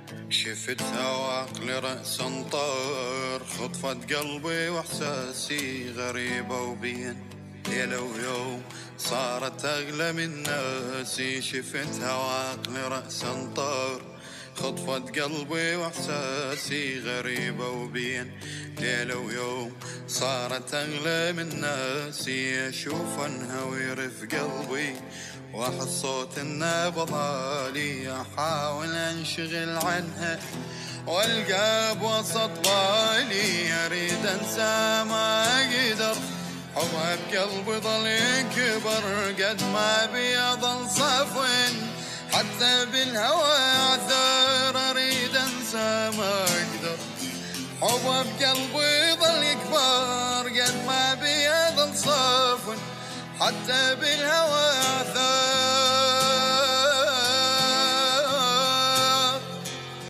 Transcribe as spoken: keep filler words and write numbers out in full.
شفتها وعقلي رأسا طار، خطفت قلبي واحساسي غريبة وبين ليلة ويوم صارت أغلى من ناسي. شفتها وعقلي رأسا طار، خطفت قلبي واحساسي غريبة وبين ليلة ويوم صارت أغلى من ناسي. أشوف انهوي في قلبي واحس صوت النبض عالي، احاول انشغل عنها والقى بوسط بالي. اريد انسى ما اقدر، حبها بقلبي ظل ينكبر قد ما بي اظل صفو حتى بالهوى اعثر. اريد انسى ما اقدر، حبها بقلبي ظل يكبر قد ما بي اظل صفو حتى بالهوى